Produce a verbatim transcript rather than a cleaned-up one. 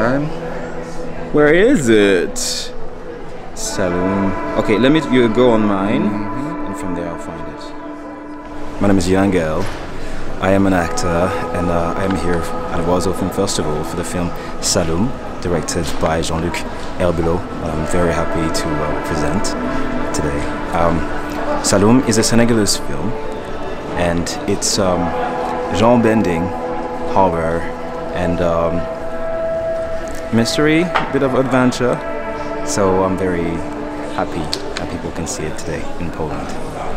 time. Where is it? Saloum. Okay, let me you go on mine, mm-hmm. and from there I'll find it. My name is Yann Gael. I am an actor, and uh, I am here at the Warsaw Film Festival for the film Saloum, directed by Jean-Luc Herbelot. I'm very happy to uh, present today. Um, Saloum is a Senegalese film, and it's um, genre-bending horror and um, mystery, a bit of adventure. So I'm very happy that people can see it today in Poland.